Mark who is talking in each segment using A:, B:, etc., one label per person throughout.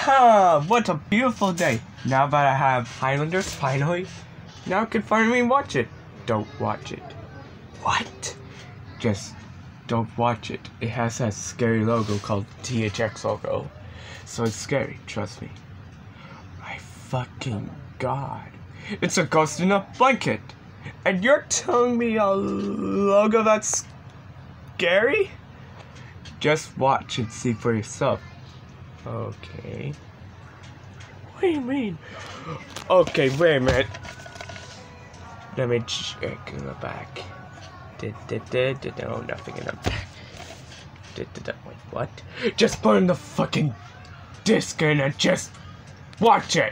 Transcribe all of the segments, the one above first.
A: Ha! What a beautiful day. Now that I have Highlanders, finally, now I can finally watch it. Don't watch it. What? Just don't watch it. It has that scary logo called THX logo. So it's scary, trust me. My fucking god. It's a ghost in a blanket. And you're telling me a logo that's scary? Just watch and see for yourself. Okay. What do you mean? Okay, wait a minute. Let me check in the back. No, nothing in the back. Wait, what? Just put in the fucking disc in and just watch it.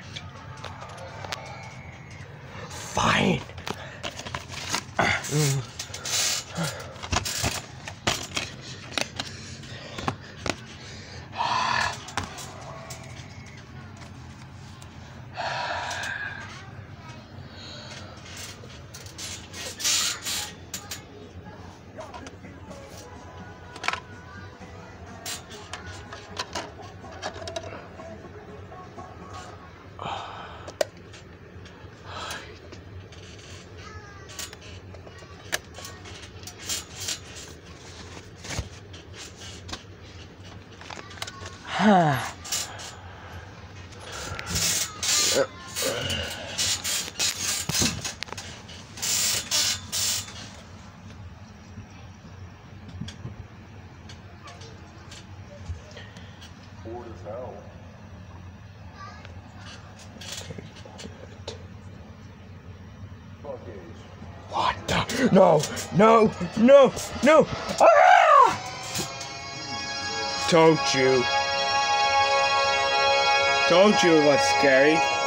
A: Fine.
B: Bored as hell.
A: What the? No! No! No! No! Ah! Told you. Told you it was scary.